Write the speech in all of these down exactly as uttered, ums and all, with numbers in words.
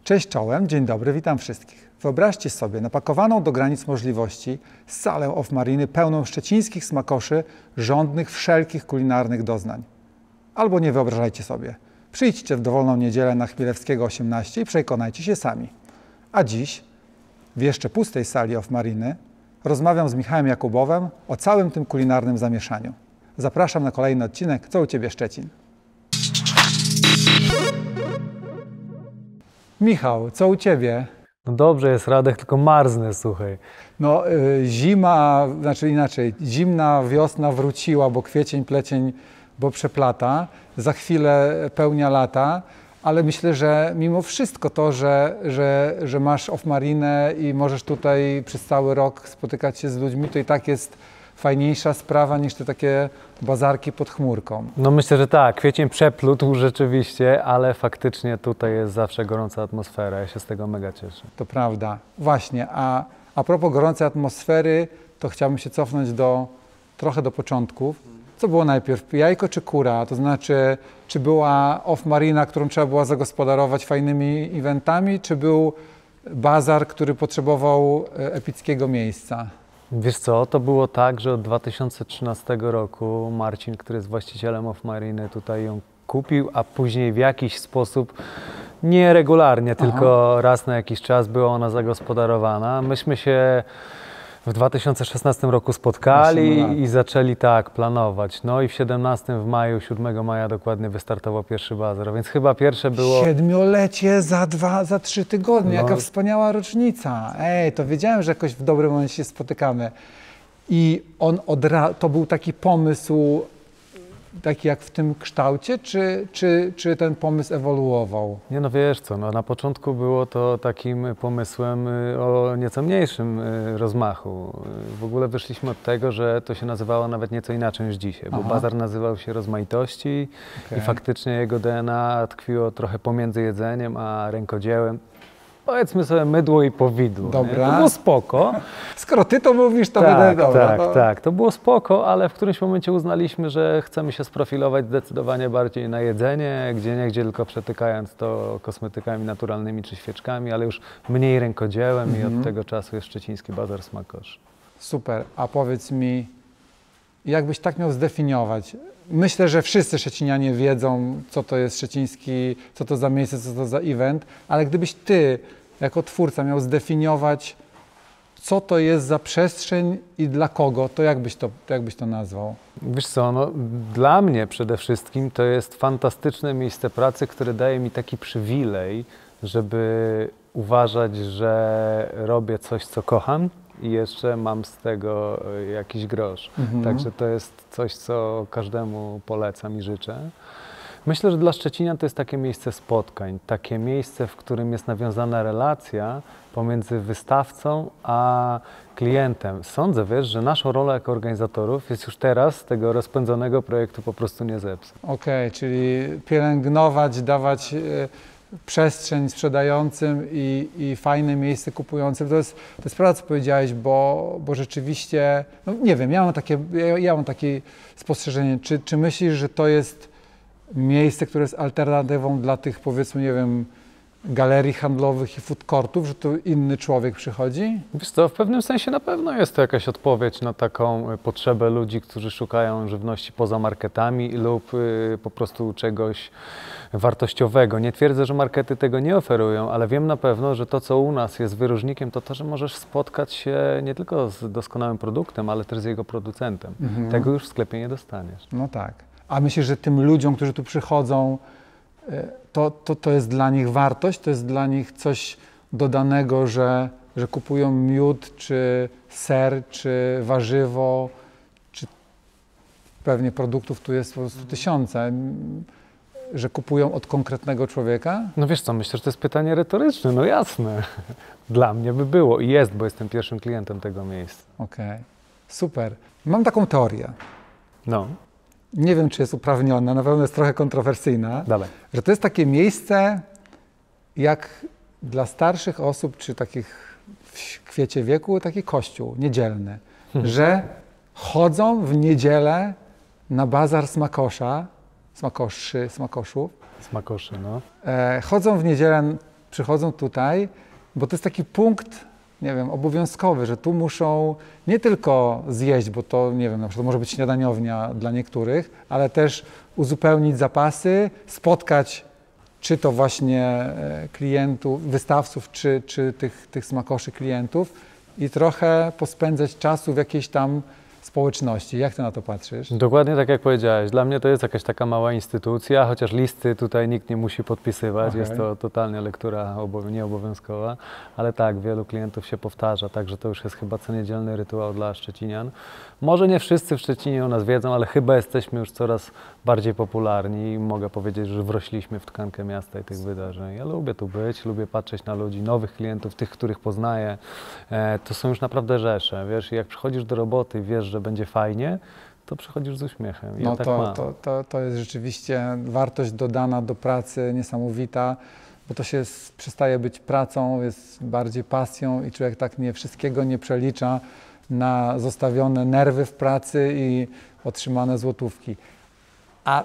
Cześć czołem, dzień dobry, witam wszystkich. Wyobraźcie sobie napakowaną do granic możliwości salę off-mariny pełną szczecińskich smakoszy, żądnych wszelkich kulinarnych doznań. Albo nie wyobrażajcie sobie. Przyjdźcie w dowolną niedzielę na Chmielewskiego osiemnaście i przekonajcie się sami. A dziś, w jeszcze pustej sali off-mariny, rozmawiam z Michałem Jakubowem o całym tym kulinarnym zamieszaniu. Zapraszam na kolejny odcinek Co u Ciebie, Szczecin? Michał, co u Ciebie? No dobrze jest, Radek, tylko marznę, słuchaj. No y, zima, znaczy inaczej, zimna wiosna wróciła, bo kwiecień, plecień, bo przeplata. Za chwilę pełnia lata, ale myślę, że mimo wszystko to, że, że, że masz off-marinę i możesz tutaj przez cały rok spotykać się z ludźmi, to i tak jest fajniejsza sprawa niż te takie bazarki pod chmurką. No myślę, że tak, kwiecień przeplótł rzeczywiście, ale faktycznie tutaj jest zawsze gorąca atmosfera, ja się z tego mega cieszę. To prawda. Właśnie, a, a propos gorącej atmosfery, to chciałbym się cofnąć do, trochę do początków. Co było najpierw, jajko czy kura? To znaczy, czy była off-marina, którą trzeba było zagospodarować fajnymi eventami, czy był bazar, który potrzebował epickiego miejsca? Wiesz co, to było tak, że od dwa tysiące trzynastego roku Marcin, który jest właścicielem off-mariny, tutaj ją kupił, a później w jakiś sposób, nie regularnie, Aha. tylko raz na jakiś czas była ona zagospodarowana. Myśmy się w dwa tysiące szesnastym roku spotkali i zaczęli tak planować. No i w siedemnastym w maju, siódmego maja dokładnie wystartował pierwszy bazar, więc chyba pierwsze było... Siedmiolecie za dwa, za trzy tygodnie, No. Jaka wspaniała rocznica. Ej, to wiedziałem, że jakoś w dobrym momencie się spotykamy. I on od ra... to był taki pomysł, taki jak w tym kształcie, czy, czy, czy ten pomysł ewoluował? Nie no wiesz co, no, na początku było to takim pomysłem y, o nieco mniejszym y, rozmachu. Y, w ogóle wyszliśmy od tego, że to się nazywało nawet nieco inaczej niż dzisiaj, bo Aha. bazar nazywał się Rozmaitości Okay. i faktycznie jego D N A tkwiło trochę pomiędzy jedzeniem a rękodziełem. Powiedzmy sobie mydło i powidło. Dobra. Nie? To było spoko. Skoro ty to mówisz, to tak, będę dobra. Tak, to... tak, to było spoko, ale w którymś momencie uznaliśmy, że chcemy się sprofilować zdecydowanie bardziej na jedzenie, gdzie niegdzie tylko przetykając to kosmetykami naturalnymi czy świeczkami, ale już mniej rękodziełem mhm. i od tego czasu jest Szczeciński Bazar Smakoszy. Super, a powiedz mi, jakbyś tak miał zdefiniować? Myślę, że wszyscy szczecinianie wiedzą, co to jest szczeciński, co to za miejsce, co to za event, ale gdybyś ty, jako twórca, miał zdefiniować, co to jest za przestrzeń i dla kogo, to jak byś to, to, jak byś to nazwał? Wiesz co, no, dla mnie przede wszystkim to jest fantastyczne miejsce pracy, które daje mi taki przywilej, żeby uważać, że robię coś, co kocham i jeszcze mam z tego jakiś grosz. Mhm. Także to jest coś, co każdemu polecam i życzę. Myślę, że dla Szczecinian to jest takie miejsce spotkań, takie miejsce, w którym jest nawiązana relacja pomiędzy wystawcą a klientem. Sądzę, wiesz, że naszą rolę jako organizatorów jest już teraz tego rozpędzonego projektu po prostu nie zepsuć. Okej, okay, czyli pielęgnować, dawać e, przestrzeń sprzedającym i, i fajne miejsce kupującym. To jest, to jest prawda, co powiedziałeś, bo, bo rzeczywiście, no nie wiem, ja mam takie, ja, ja mam takie spostrzeżenie. Czy, czy myślisz, że to jest miejsce, które jest alternatywą dla tych, powiedzmy, nie wiem, galerii handlowych i food courtów, że tu inny człowiek przychodzi? Wiesz co, w pewnym sensie na pewno jest to jakaś odpowiedź na taką potrzebę ludzi, którzy szukają żywności poza marketami lub y, po prostu czegoś wartościowego. Nie twierdzę, że markety tego nie oferują, ale wiem na pewno, że to, co u nas jest wyróżnikiem, to to, że możesz spotkać się nie tylko z doskonałym produktem, ale też z jego producentem. Mhm. Tego już w sklepie nie dostaniesz. No tak. A myślisz, że tym ludziom, którzy tu przychodzą, to, to, to jest dla nich wartość, to jest dla nich coś dodanego, że, że kupują miód, czy ser, czy warzywo, czy pewnie produktów tu jest po prostu tysiące, że kupują od konkretnego człowieka? No wiesz co, myślę, że to jest pytanie retoryczne, no jasne. Dla mnie by było i jest, bo jestem pierwszym klientem tego miejsca. Okej, okay. Super. Mam taką teorię. No. Nie wiem, czy jest uprawniona, na pewno jest trochę kontrowersyjna, Dalej. Że to jest takie miejsce jak dla starszych osób, czy takich w kwiecie wieku, taki kościół niedzielny, hmm. że chodzą w niedzielę na bazar smakosza, smakoszy, smakoszów. Smakoszy, no. E, chodzą w niedzielę przychodzą tutaj, bo to jest taki punkt, nie wiem, obowiązkowy, że tu muszą nie tylko zjeść, bo to, nie wiem, na przykład może być śniadaniownia dla niektórych, ale też uzupełnić zapasy, spotkać czy to właśnie e, klientów, wystawców, czy, czy tych, tych smakoszy klientów i trochę pospędzać czasu w jakiejś tam społeczności. Jak ty na to patrzysz? Dokładnie tak jak powiedziałeś. Dla mnie to jest jakaś taka mała instytucja, chociaż listy tutaj nikt nie musi podpisywać. Okay. Jest to totalnie lektura obo- nieobowiązkowa, ale tak, wielu klientów się powtarza, także to już jest chyba co niedzielny rytuał dla szczecinian. Może nie wszyscy w Szczecinie o nas wiedzą, ale chyba jesteśmy już coraz bardziej popularni i mogę powiedzieć, że wrośliśmy w tkankę miasta i tych wydarzeń. Ja lubię tu być, lubię patrzeć na ludzi, nowych klientów, tych, których poznaję. E, to są już naprawdę rzesze, wiesz, i jak przychodzisz do roboty i wiesz, że będzie fajnie, to przychodzisz z uśmiechem. I No ja tak to, mam. to, to, to jest rzeczywiście wartość dodana do pracy niesamowita, bo to się jest, przestaje być pracą, jest bardziej pasją i człowiek tak nie wszystkiego nie przelicza na zostawione nerwy w pracy i otrzymane złotówki. A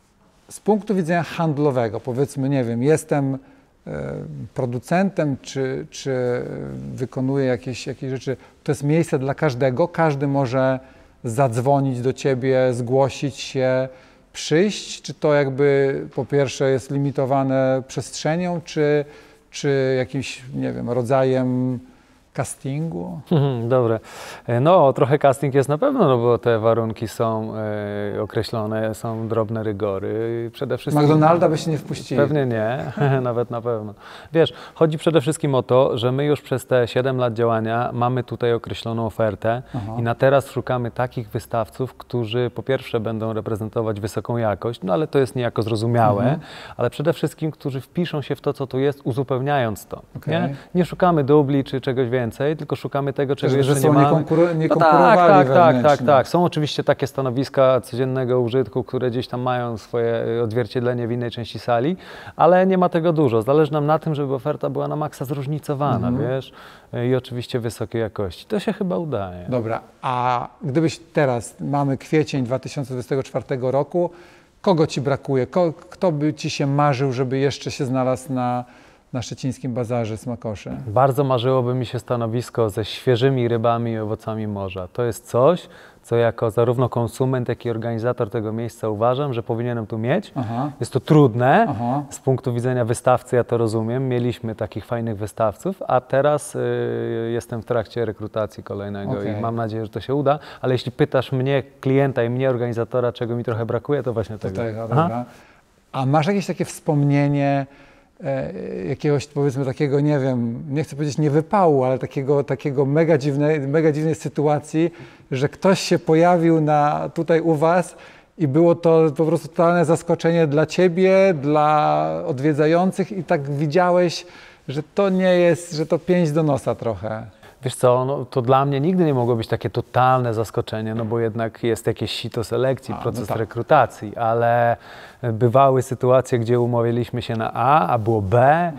z punktu widzenia handlowego, powiedzmy, nie wiem, jestem e, producentem, czy, czy wykonuję jakieś, jakieś rzeczy, to jest miejsce dla każdego, każdy może zadzwonić do ciebie, zgłosić się, przyjść, czy to jakby po pierwsze jest limitowane przestrzenią, czy, czy jakimś, nie wiem, rodzajem castingu? Mhm, dobre. E, No, trochę casting jest na pewno, no bo te warunki są e, określone, są drobne rygory. Przede wszystkim McDonalda by się nie wpuścili. Pewnie nie, nawet na pewno. Wiesz, chodzi przede wszystkim o to, że my już przez te siedem lat działania mamy tutaj określoną ofertę. Aha. I na teraz szukamy takich wystawców, którzy po pierwsze będą reprezentować wysoką jakość, no ale to jest niejako zrozumiałe, Mhm. ale przede wszystkim, którzy wpiszą się w to, co tu jest, uzupełniając to. Okej. Nie? Nie szukamy dubli czy czegoś więcej, tylko szukamy tego, czego Że jeszcze ze nie sobą nie, mamy. konkuru- nie No konkurowali tak, tak, tak, tak, wewnętrznie. tak. Są oczywiście takie stanowiska codziennego użytku, które gdzieś tam mają swoje y, odzwierciedlenie w innej części sali, ale nie ma tego dużo. Zależy nam na tym, żeby oferta była na maksa zróżnicowana, Mhm. wiesz, y, i oczywiście wysokiej jakości. To się chyba udaje. Dobra, a gdybyś teraz, mamy kwiecień dwa tysiące dwudziestego czwartego roku, kogo ci brakuje? Ko, kto by ci się marzył, żeby jeszcze się znalazł na, na szczecińskim bazarze smakoszy? Bardzo marzyłoby mi się stanowisko ze świeżymi rybami i owocami morza. To jest coś, co jako zarówno konsument, jak i organizator tego miejsca uważam, że powinienem tu mieć. Aha. Jest to trudne, Aha. z punktu widzenia wystawcy ja to rozumiem, mieliśmy takich fajnych wystawców, a teraz y, jestem w trakcie rekrutacji kolejnego Okej. i mam nadzieję, że to się uda, ale jeśli pytasz mnie, klienta i mnie, organizatora, czego mi trochę brakuje, to właśnie Do tego. tego, Aha. dobra. A masz jakieś takie wspomnienie e, jakiegoś, powiedzmy, takiego, nie wiem, nie chcę powiedzieć niewypału, ale takiego, takiego mega, dziwnej, mega dziwnej sytuacji, że ktoś się pojawił na, tutaj u was i było to po prostu totalne zaskoczenie dla ciebie, dla odwiedzających i tak widziałeś, że to nie jest, że to pięść do nosa trochę. Wiesz co, no, to dla mnie nigdy nie mogło być takie totalne zaskoczenie, no bo jednak jest jakieś sito selekcji, A, no proces tak. rekrutacji, ale bywały sytuacje, gdzie umawialiśmy się na A, a było B,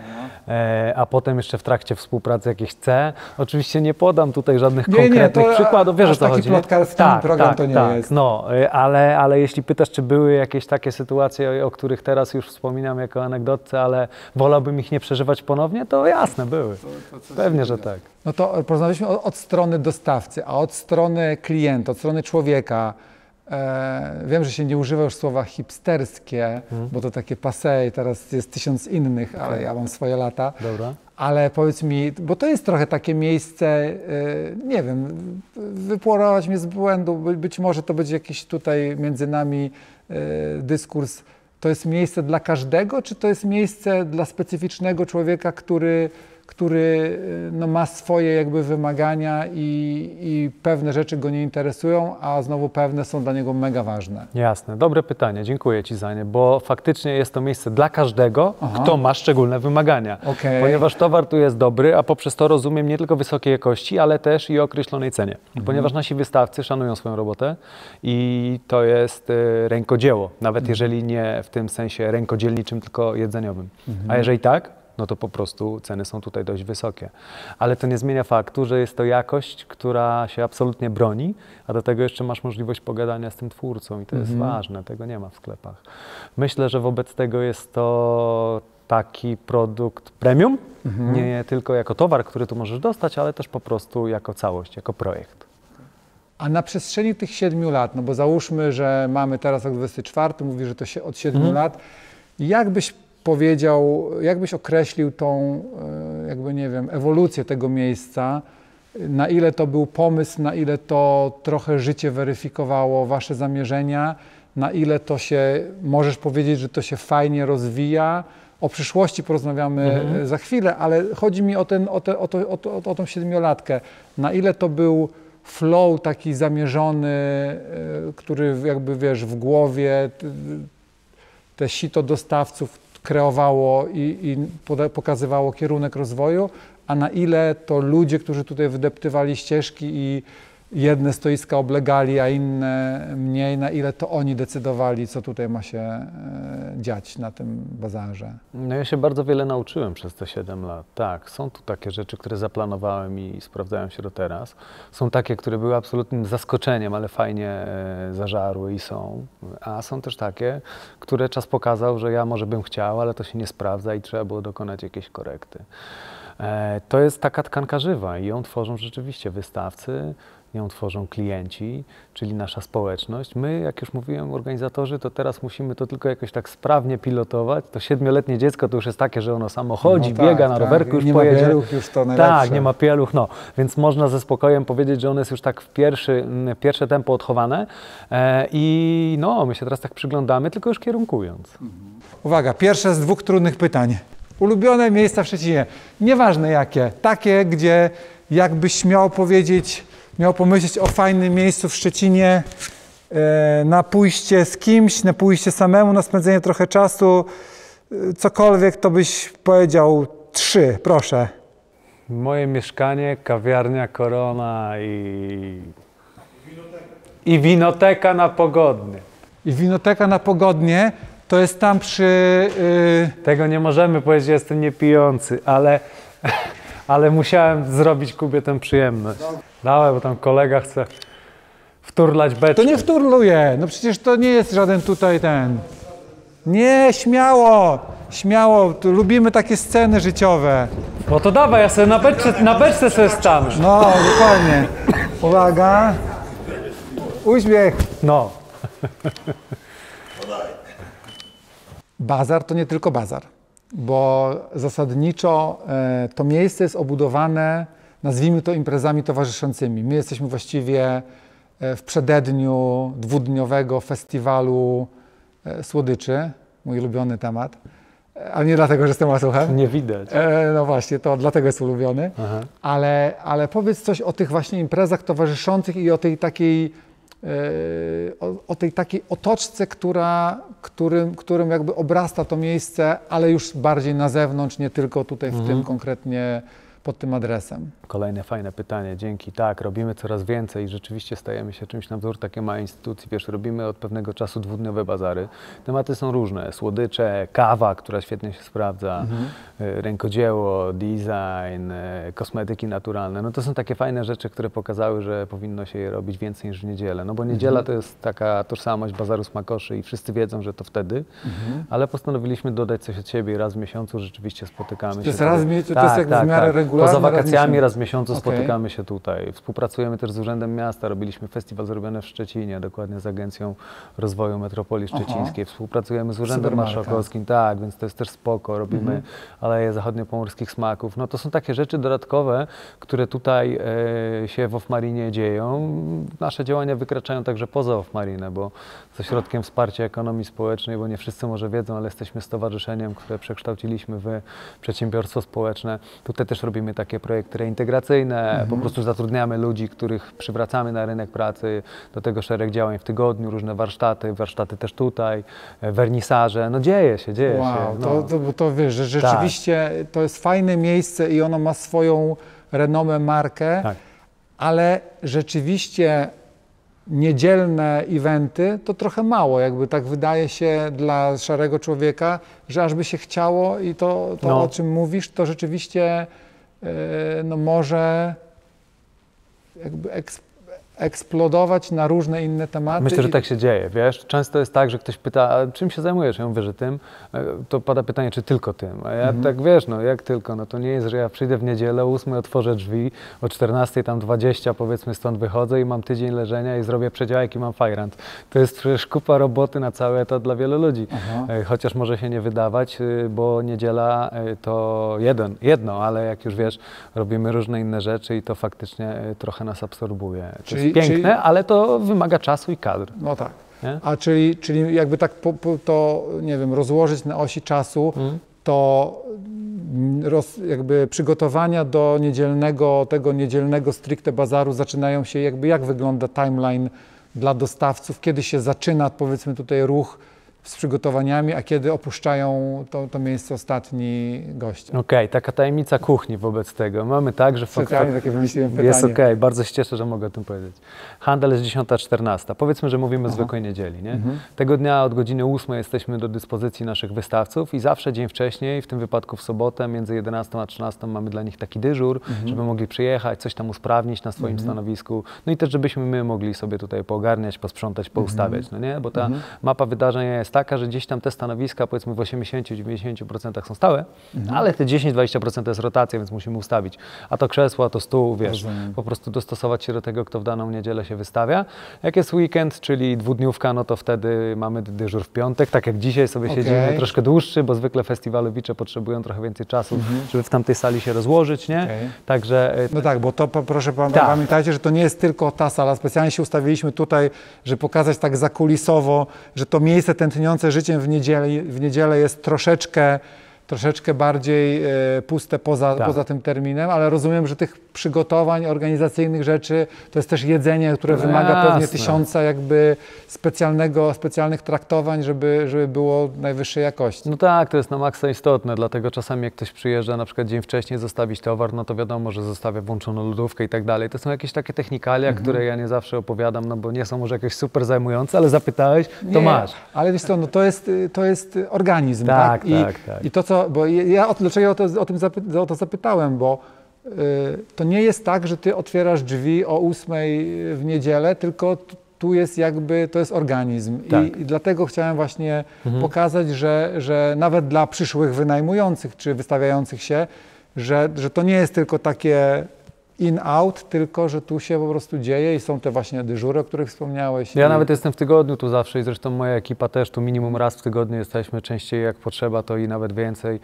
e, a potem jeszcze w trakcie współpracy jakieś C. Oczywiście nie podam tutaj żadnych Nie, nie, konkretnych to przykładów, wiesz aż o co taki chodzi. nie? plotkarski program to nie tak, jest. No, e, ale, ale jeśli pytasz, czy były jakieś takie sytuacje, o których teraz już wspominam jako anegdotce, ale wolałbym ich nie przeżywać ponownie, to jasne, były. Pewnie, że tak. No to porozmawialiśmy od, od strony dostawcy, a od strony klienta, od strony człowieka. E, wiem, że się nie używa już słowa hipsterskie, bo to takie passé i teraz jest tysiąc innych, ale ja mam swoje lata. Dobra. Ale powiedz mi, bo to jest trochę takie miejsce, e, nie wiem, wypłorować mnie z błędu, by, być może to będzie jakiś tutaj między nami e, dyskurs. To jest miejsce dla każdego, czy to jest miejsce dla specyficznego człowieka, który który no, ma swoje jakby wymagania i, i pewne rzeczy go nie interesują, a znowu pewne są dla niego mega ważne. Jasne, dobre pytanie, dziękuję Ci za nie, bo faktycznie jest to miejsce dla każdego, Aha. kto ma szczególne wymagania. Okej. Ponieważ towar tu jest dobry, a poprzez to rozumiem nie tylko wysokiej jakości, ale też i określonej cenie. Mhm. Ponieważ nasi wystawcy szanują swoją robotę i to jest y, rękodzieło, nawet Mhm. jeżeli nie w tym sensie rękodzielniczym, tylko jedzeniowym. Mhm. A jeżeli tak, no to po prostu ceny są tutaj dość wysokie. Ale to nie zmienia faktu, że jest to jakość, która się absolutnie broni, a do tego jeszcze masz możliwość pogadania z tym twórcą i to jest Mhm. ważne, tego nie ma w sklepach. Myślę, że wobec tego jest to taki produkt premium, Mhm. nie tylko jako towar, który tu możesz dostać, ale też po prostu jako całość, jako projekt. A na przestrzeni tych siedmiu lat, no bo załóżmy, że mamy teraz rok dwudziesty czwarty, mówi, że to się od siedmiu Mhm. lat, jak byś powiedział, jak byś określił tą, e, jakby nie wiem, ewolucję tego miejsca, na ile to był pomysł, na ile to trochę życie weryfikowało wasze zamierzenia, na ile to się, możesz powiedzieć, że to się fajnie rozwija. O przyszłości porozmawiamy Mhm. za chwilę, ale chodzi mi o, ten, o, te, o, to, o, to, o tą siedmiolatkę. Na ile to był flow taki zamierzony, y, który jakby wiesz, w głowie t- te sito dostawców kreowało i, i poda- pokazywało kierunek rozwoju, a na ile to ludzie, którzy tutaj wydeptywali ścieżki i jedne stoiska oblegali, a inne mniej, na ile to oni decydowali, co tutaj ma się e, dziać na tym bazarze. No ja się bardzo wiele nauczyłem przez te siedem lat. Tak, są tu takie rzeczy, które zaplanowałem i sprawdzają się do teraz. Są takie, które były absolutnym zaskoczeniem, ale fajnie e, zażarły i są. A są też takie, które czas pokazał, że ja może bym chciał, ale to się nie sprawdza i trzeba było dokonać jakiejś korekty. E, to jest taka tkanka żywa i ją tworzą rzeczywiście wystawcy, ją tworzą klienci, czyli nasza społeczność. My, jak już mówiłem, organizatorzy, to teraz musimy to tylko jakoś tak sprawnie pilotować. To siedmioletnie dziecko to już jest takie, że ono samo chodzi, No tak, biega na tak. rowerku, już nie pojedzie. ma pieluch, już to najlepsze. Tak, nie ma pieluch, no. Więc można ze spokojem powiedzieć, że ono jest już tak w pierwszy, pierwsze tempo odchowane e, i no, my się teraz tak przyglądamy, tylko już kierunkując. Uwaga, pierwsze z dwóch trudnych pytań. Ulubione miejsca w Szczecinie, nieważne jakie, takie, gdzie jakbyś miał powiedzieć, miał pomyśleć o fajnym miejscu w Szczecinie, e, na pójście z kimś, na pójście samemu, na spędzenie trochę czasu, e, cokolwiek, to byś powiedział trzy, proszę. Moje mieszkanie, kawiarnia Korona i... I winoteka na Pogodnie. I winoteka na Pogodnie, to jest tam przy... y, Tego nie możemy powiedzieć, że jestem niepijący, ale, ale musiałem zrobić Kubie tę przyjemność. Dawaj, bo tam kolega chce wturlać beczkę. To nie wturluje, no przecież to nie jest żaden tutaj ten... Nie, śmiało, śmiało, tu lubimy takie sceny życiowe. No to dawaj, ja sobie na beczce, na beczce sobie stanę. No, dokładnie. Uwaga. Uśmiech. No. Bazar to nie tylko bazar, bo zasadniczo e, to miejsce jest obudowane, nazwijmy to imprezami towarzyszącymi. My jesteśmy właściwie e, w przededniu dwudniowego festiwalu e, słodyczy, mój ulubiony temat, e, ale nie dlatego, że jestem łasuchem. Nie widać. E, no właśnie, to dlatego jest ulubiony. Aha. Ale, ale powiedz coś o tych właśnie imprezach towarzyszących i o tej takiej, e, o, o tej takiej otoczce, która, którym, którym jakby obrasta to miejsce, ale już bardziej na zewnątrz, nie tylko tutaj w Mhm. tym konkretnie pod tym adresem. Kolejne fajne pytanie, dzięki. Tak, robimy coraz więcej i rzeczywiście stajemy się czymś na wzór takiej małej instytucji. Wiesz, robimy od pewnego czasu dwudniowe bazary. Tematy są różne, słodycze, kawa, która świetnie się sprawdza, Mhm. y, rękodzieło, design, y, kosmetyki naturalne. No to są takie fajne rzeczy, które pokazały, że powinno się je robić więcej niż w niedzielę. No bo niedziela Mhm. to jest taka tożsamość bazaru smakoszy i wszyscy wiedzą, że to wtedy, Mhm. ale postanowiliśmy dodać coś od siebie i raz w miesiącu rzeczywiście spotykamy się. To jest tutaj. raz w mie- to jest jak w miarę regularnie, Poza raz w wakacjami miesiącu. raz w miesiącu Okej. spotykamy się tutaj. Współpracujemy też z Urzędem Miasta, robiliśmy festiwal zrobiony w Szczecinie, dokładnie z Agencją Rozwoju Metropolii Aha. Szczecińskiej. Współpracujemy z Urzędem Supermarka. Marszałkowskim, tak, więc to jest też spoko. Robimy Mhm. Aleje Zachodniopomorskich Smaków. No to są takie rzeczy dodatkowe, które tutaj e, się w Ofmarinie dzieją. Nasze działania wykraczają także poza Ofmarinę, bo ze środkiem wsparcia ekonomii społecznej, bo nie wszyscy może wiedzą, ale jesteśmy stowarzyszeniem, które przekształciliśmy w przedsiębiorstwo społeczne. Tutaj też robimy takie projekty reintegracyjne, Mhm. po prostu zatrudniamy ludzi, których przywracamy na rynek pracy, do tego szereg działań w tygodniu, różne warsztaty, warsztaty też tutaj, e, wernisaże, no dzieje się, dzieje Wow, się. No. to, to, bo to wiesz, że rzeczywiście to jest fajne miejsce i ono ma swoją renomę, markę, Tak. ale rzeczywiście niedzielne eventy to trochę mało, jakby tak wydaje się dla szarego człowieka, że aż by się chciało i to, to No. o czym mówisz, to rzeczywiście e, no może jakby eks, eksplodować na różne inne tematy. Myślę, że i- tak się dzieje, wiesz. Często jest tak, że ktoś pyta, a czym się zajmujesz? Ja mówię, że tym. E, To pada pytanie, czy tylko tym. A ja Mhm. tak, wiesz, no jak tylko, no to nie jest, że ja przyjdę w niedzielę, o ósmej otworzę drzwi, o czternastej tam dwadzieścia powiedzmy stąd wychodzę i mam tydzień leżenia i zrobię przedziałek i mam fajrant. To jest przecież kupa roboty na cały etat dla wielu ludzi. Aha. E, Chociaż może się nie wydawać, y, bo niedziela y, to jeden, jedno, ale jak już wiesz, robimy różne inne rzeczy i to faktycznie y, trochę nas absorbuje. To Czyli- jest piękne, czyli- ale to wymaga czasu i kadr. No tak. Nie? A czyli, czyli jakby tak po, po, to, nie wiem, rozłożyć na osi czasu, Mm. to mm, roz, jakby przygotowania do niedzielnego, tego niedzielnego stricte bazaru zaczynają się jakby, jak wygląda timeline dla dostawców, kiedy się zaczyna, powiedzmy tutaj ruch z przygotowaniami, a kiedy opuszczają to, to miejsce ostatni goście. Okej, taka tajemnica kuchni wobec tego. Mamy tak, że Specjalnie takie wymyśliłem pytanie. jest okej, bardzo się cieszę, że mogę o tym powiedzieć. Handel jest dziesiąta czternasta. Powiedzmy, że mówimy o Aha. zwykłej niedzieli. Nie? Mhm. Tego dnia od godziny ósmej jesteśmy do dyspozycji naszych wystawców i zawsze dzień wcześniej, w tym wypadku w sobotę, między jedenastą a trzynastą mamy dla nich taki dyżur, Mhm. żeby mogli przyjechać, coś tam usprawnić na swoim Mhm. stanowisku. No i też, żebyśmy my mogli sobie tutaj poogarniać, posprzątać, poustawiać. No nie? Bo ta Mhm. mapa wydarzeń jest taka, że gdzieś tam te stanowiska powiedzmy w osiemdziesięciu do dziewięćdziesięciu procent są stałe, Mhm. ale te dziesięć do dwudziestu procent to jest rotacja, więc musimy ustawić. A to krzesło, a to stół, wiesz, Rozumiem. po prostu dostosować się do tego, kto w daną niedzielę się wystawia. Jak jest weekend, czyli dwudniówka, no to wtedy mamy dyżur w piątek, tak jak dzisiaj sobie Okej. siedzimy, troszkę dłuższy, bo zwykle festiwalowicze potrzebują trochę więcej czasu, Mhm. żeby w tamtej sali się rozłożyć, nie? Okej. Także y, No tak, bo to po- proszę pa- Tak. pamiętajcie, że to nie jest tylko ta sala. Specjalnie się ustawiliśmy tutaj, żeby pokazać tak zakulisowo, że to miejsce tętniące życiem w niedzielę, w niedzielę jest troszeczkę, troszeczkę bardziej e, puste poza, Tak. poza tym terminem, ale rozumiem, że tych przygotowań, organizacyjnych rzeczy to jest też jedzenie, które No wymaga pewnie jasne. tysiąca jakby specjalnego, specjalnych traktowań, żeby, żeby było najwyższej jakości. no tak, to jest na maksa istotne, dlatego czasami jak ktoś przyjeżdża na przykład dzień wcześniej zostawić towar, no to wiadomo, że zostawia włączoną lodówkę i tak dalej. To są jakieś takie technikalia, Mhm. które ja nie zawsze opowiadam, no bo nie są może jakieś super zajmujące, ale zapytałeś, to Nie, masz. Ale wiesz co, no to jest, y, to jest y, organizm, Tak, tak? I, tak, tak. I to co, bo ja- ja o, dlaczego ja o to, o, tym zapy, o to zapytałem, bo y, to nie jest tak, że ty otwierasz drzwi o ósmej w niedzielę, tylko t- tu jest jakby, to jest organizm. Tak. I, I dlatego chciałem właśnie Mhm. pokazać, że, że nawet dla przyszłych wynajmujących czy wystawiających się, że, że to nie jest tylko takie in-out, tylko że tu się po prostu dzieje i są te właśnie dyżury, o których wspomniałeś. Ja i... nawet jestem w tygodniu tu zawsze i zresztą moja ekipa też tu minimum raz w tygodniu jesteśmy, częściej jak potrzeba to i nawet więcej.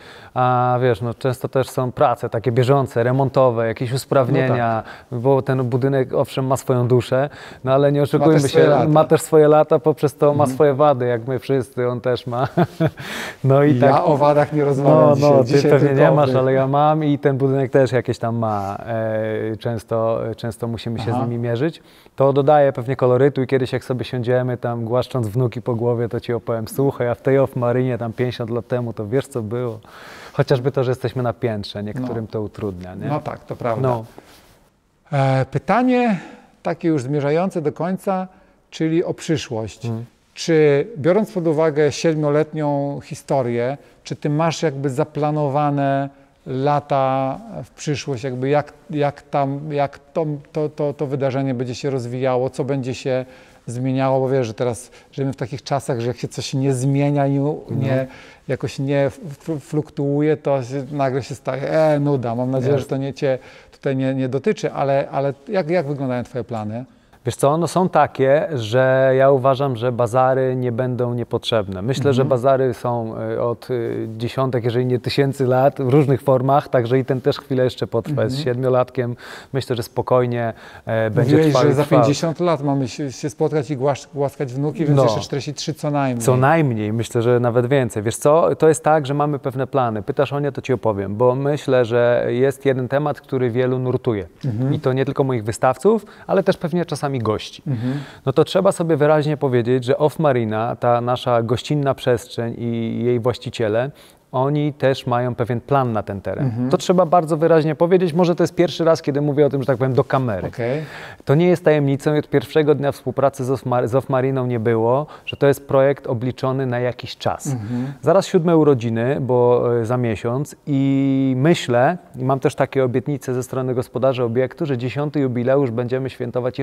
A wiesz, no często też są prace takie bieżące, remontowe, jakieś usprawnienia, bo ten budynek owszem ma swoją duszę, no ale nie oszukujmy też swoje się, lata. ma też swoje lata, poprzez to ma Mhm. swoje wady, jak my wszyscy, on też ma. No i ja tak. o wadach nie rozmawiam No, dzisiaj. no, ty dzisiaj pewnie tylko nie o masz, tych. ale ja mam i ten budynek też jakieś tam ma. E, często, często musimy się Aha. z nimi mierzyć. To dodaje pewnie kolorytu i kiedyś jak sobie siądziemy tam głaszcząc wnuki po głowie, to ci opowiem, słuchaj, a w tej off-marinie tam pięćdziesiąt lat temu, to wiesz co było? Chociażby to, że jesteśmy na piętrze, niektórym No. to utrudnia, nie? No tak, to prawda. No. E, pytanie takie już zmierzające do końca, czyli o przyszłość. Mm. Czy biorąc pod uwagę siedmioletnią historię, czy ty masz jakby zaplanowane lata w przyszłość, jakby jak, jak tam, jak to, to, to, to wydarzenie będzie się rozwijało, co będzie się zmieniało, bo wiesz, że teraz żyjemy w takich czasach, że jak się coś nie zmienia i nie, jakoś nie f- fluktuuje, to się, nagle się staje, e, nuda. Mam nadzieję, Jasne. że to nie cię tutaj nie, nie dotyczy, ale, ale jak, jak wyglądają twoje plany? Wiesz co, no są takie, że ja uważam, że bazary nie będą niepotrzebne. Myślę, Mhm. że bazary są y, od y, dziesiątek, jeżeli nie tysięcy lat w różnych formach, także i ten też chwilę jeszcze potrwa. Jest siedmiolatkiem, myślę, że spokojnie e, będzie Mówiłeś, trwał. że i za trwał. pięćdziesiąt lat mamy się, się spotkać i głasz, głaskać wnuki, więc No. jeszcze czterdzieści trzy co najmniej. Co najmniej, myślę, że nawet więcej. Wiesz co, to jest tak, że mamy pewne plany. Pytasz o nie, to ci opowiem, bo myślę, że jest jeden temat, który wielu nurtuje. Mhm. I to nie tylko moich wystawców, ale też pewnie czasami gości. Mhm. No to trzeba sobie wyraźnie powiedzieć, że Off Marina, ta nasza gościnna przestrzeń i jej właściciele, oni też mają pewien plan na ten teren. Mhm. To trzeba bardzo wyraźnie powiedzieć. Może to jest pierwszy raz, kiedy mówię o tym, że tak powiem, do kamery. Okej. To nie jest tajemnicą i od pierwszego dnia współpracy z Off, Mar- z Off Mariną nie było, że to jest projekt obliczony na jakiś czas. Mhm. Zaraz siódme urodziny, bo e, za miesiąc i myślę, i mam też takie obietnice ze strony gospodarza obiektu, że dziesiąty jubileusz będziemy świętować jeszcze w Off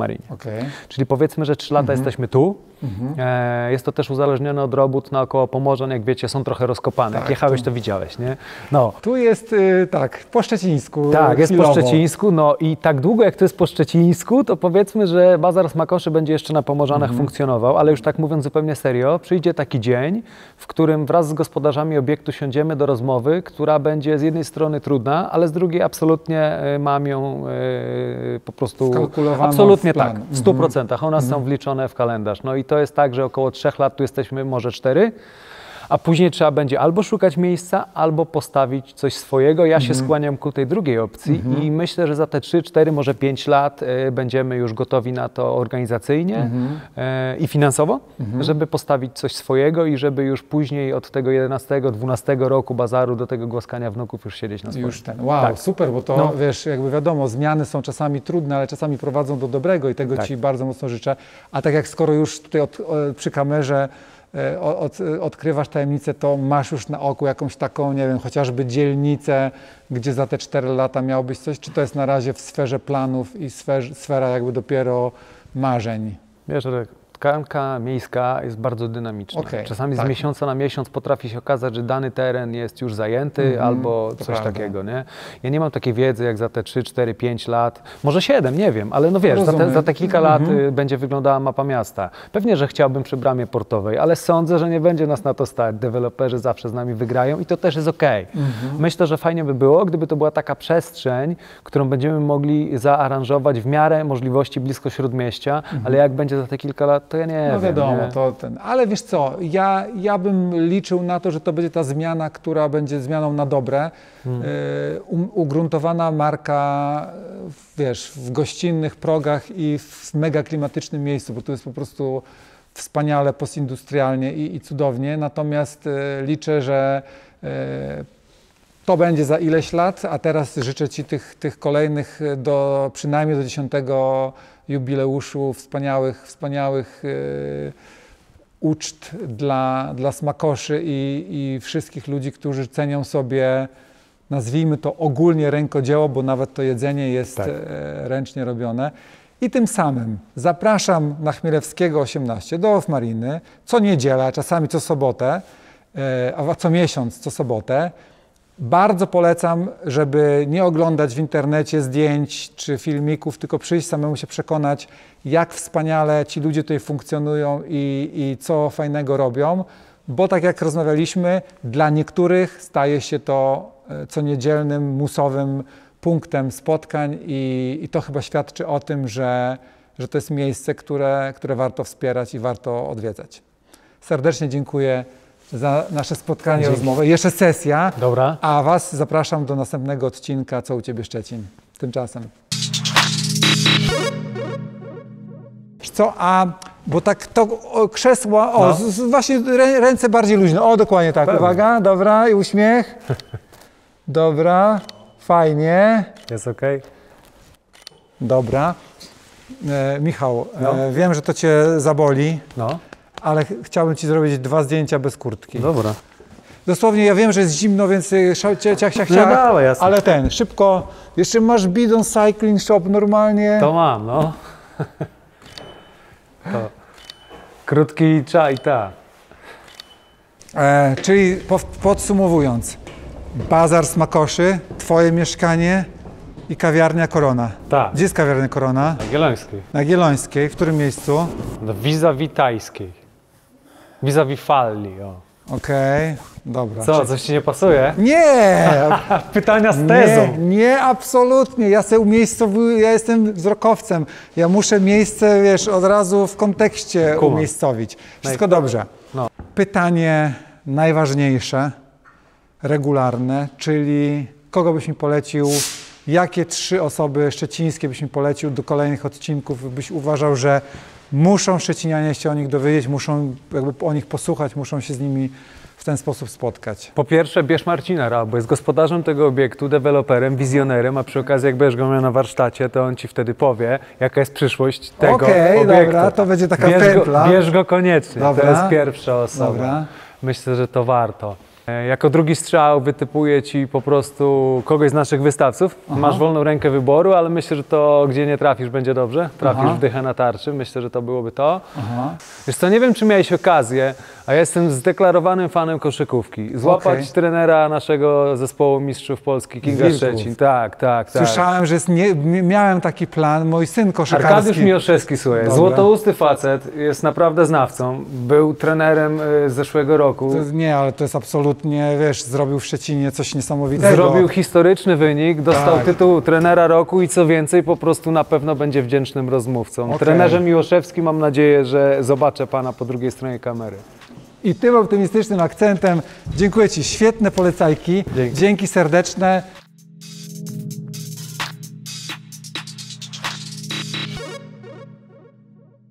Marinie. Okay. Czyli powiedzmy, że trzy lata Mhm. jesteśmy tu. Mhm. E, jest to też uzależnione od robót naokoło Pomorzan, jak wiecie, są trochę rozkopane. Tak, jak jechałeś, tu- to widziałeś, nie? No. Tu jest y, tak, po szczecińsku. Tak, jest chwilowo. po szczecińsku, no i tak długo jak to jest po szczecińsku, to powiedzmy, że Bazar Smakoszy będzie jeszcze na Pomorzanach Mhm. funkcjonował, ale już tak mówiąc zupełnie serio, przyjdzie taki dzień, w którym wraz z gospodarzami obiektu siądziemy do rozmowy, która będzie z jednej strony trudna, ale z drugiej absolutnie y, mam ją y, po prostu Wkalkulowaną absolutnie w plan. tak, w stu procentach. One są wliczone w kalendarz. No i to jest tak, że około trzech lat tu jesteśmy, może cztery, a później trzeba będzie albo szukać miejsca, albo postawić coś swojego. Ja się skłaniam ku tej drugiej opcji i myślę, że za te trzy, cztery, może pięć lat y, będziemy już gotowi na to organizacyjnie y, i finansowo, żeby postawić coś swojego i żeby już później od tego jedenastego, dwunastego roku bazaru do tego głaskania wnuków już siedzieć na swoim. Już ten. Wow, Tak. super, bo to No. wiesz, jakby wiadomo, zmiany są czasami trudne, ale czasami prowadzą do dobrego i tego Tak. Ci bardzo mocno życzę. A tak jak skoro już tutaj od, o, przy kamerze e, od, odkrywasz tajemnicę, to masz już na oku jakąś taką, nie wiem, chociażby dzielnicę, gdzie za te cztery lata miało być coś, czy to jest na razie w sferze planów i sfer, sfera jakby dopiero marzeń? Wiesz, że tkanka miejska jest bardzo dynamiczna. Okej, Czasami tak. z miesiąca na miesiąc potrafi się okazać, że dany teren jest już zajęty Mhm, albo to coś prawda. takiego, nie? Ja nie mam takiej wiedzy jak za te trzy, cztery, pięć lat, może siedem, nie wiem, ale no wiesz, za te, Rozumiem. za te kilka lat y, będzie wyglądała mapa miasta. Pewnie, że chciałbym przy bramie portowej, ale sądzę, że nie będzie nas na to stać. Deweloperzy zawsze z nami wygrają i to też jest okej. Myślę, że fajnie by było, gdyby to była taka przestrzeń, którą będziemy mogli zaaranżować w miarę możliwości blisko śródmieścia, ale jak będzie za te kilka lat, to ja nie No wiem. wiadomo, nie? to ten. Ale wiesz co, ja, ja bym liczył na to, że to będzie ta zmiana, która będzie zmianą na dobre. Hmm. Y, um, ugruntowana marka, w- wiesz, w gościnnych progach i w mega klimatycznym miejscu, bo tu jest po prostu wspaniale, postindustrialnie i, i cudownie. Natomiast y, liczę, że y, to będzie za ileś lat, a teraz życzę Ci tych, tych kolejnych do przynajmniej do dziesiątego jubileuszu wspaniałych, wspaniałych yy, uczt dla, dla smakoszy i, i wszystkich ludzi, którzy cenią sobie, nazwijmy to ogólnie rękodzieło, bo nawet to jedzenie jest Tak. e, ręcznie robione. I tym samym zapraszam na Chmielewskiego osiemnaście do Off Mariny co niedzielę, czasami co sobotę, e, a co miesiąc co sobotę. Bardzo polecam, żeby nie oglądać w internecie zdjęć czy filmików, tylko przyjść samemu się przekonać, jak wspaniale ci ludzie tutaj funkcjonują i, i co fajnego robią, bo tak jak rozmawialiśmy, dla niektórych staje się to e, co niedzielnym, musowym punktem spotkań i, i to chyba świadczy o tym, że, że to jest miejsce, które, które warto wspierać i warto odwiedzać. Serdecznie dziękuję za nasze spotkanie, Dzięki. rozmowę. Jeszcze sesja, Dobra. a Was zapraszam do następnego odcinka Co u Ciebie Szczecin. Tymczasem. Wiesz co, a bo tak to o, krzesła, o, No. z, z, właśnie rę, ręce bardziej luźne, o dokładnie tak, Pewnie. uwaga, dobra i uśmiech, dobra, fajnie, Jest okej? dobra. E, Michał, No. e, wiem, że to Cię zaboli, No, ale ch chciałbym Ci zrobić dwa zdjęcia bez kurtki. dobra. Dosłownie, ja wiem, że jest zimno, więc y, szał- cia- ciach, ciach, No ciach, dawaj, jasne. ale ten, szybko, jeszcze masz bidon cycling shop normalnie. To mam, no. To. Krótki czaj, ta. E, czyli po, podsumowując, Bazar Smakoszy, Twoje mieszkanie i kawiarnia Korona. Tak. Gdzie jest kawiarnia Korona? Jagiellońskiej. Na Giellońskiej, w którym miejscu? Do vis-a-vis tajskiej. Vis-a-vis falli, o. Okej, dobra. Co, coś ci nie pasuje? Nie! Pytania z Nie, tezą. nie, absolutnie. Ja sobie umiejscowię, ja jestem wzrokowcem. Ja muszę miejsce, wiesz, od razu w kontekście Kumam. umiejscowić. Wszystko dobrze. No. Pytanie najważniejsze, regularne, czyli kogo byś mi polecił, jakie trzy osoby szczecińskie byś mi polecił do kolejnych odcinków, byś uważał, że muszą Szczecinianie się o nich dowiedzieć, muszą jakby o nich posłuchać, muszą się z nimi w ten sposób spotkać. Po pierwsze, bierz Marcina Rao, bo jest gospodarzem tego obiektu, deweloperem, wizjonerem, a przy okazji jak będziesz go miał na warsztacie, to on ci wtedy powie, jaka jest przyszłość tego Okej, obiektu. dobra, to będzie taka bierz pętla. Go, bierz go koniecznie, Dobra. to jest pierwsza osoba. Dobra. Myślę, że to warto. E, Jako drugi strzał wytypuję Ci po prostu kogoś z naszych wystawców. Aha. Masz wolną rękę wyboru, ale myślę, że to, gdzie nie trafisz, będzie dobrze. Trafisz Aha. w dychę na tarczy, myślę, że to byłoby to. Aha. Wiesz co, nie wiem, czy miałeś okazję, a ja jestem zdeklarowanym fanem koszykówki. Złapać Okej. trenera naszego zespołu mistrzów Polski, Kinga Wilków. Szczecin. Tak, tak, tak. Słyszałem, że jest nie, miałem taki plan, mój syn koszykarski. Arkadiusz Miłoszewski, słuchaj, Dobra. złotousty facet, jest naprawdę znawcą. Był trenerem y, z zeszłego roku. To, nie, ale to jest absolutnie, wiesz, zrobił w Szczecinie coś niesamowitego. Zrobił historyczny wynik, dostał Tak. tytuł trenera roku i co więcej, po prostu na pewno będzie wdzięcznym rozmówcą. Okej. Trenerze Miłoszewski, mam nadzieję, że zobaczę Pana po drugiej stronie kamery. I tym optymistycznym akcentem dziękuję Ci. Świetne polecajki. Dzięki. Dzięki serdeczne.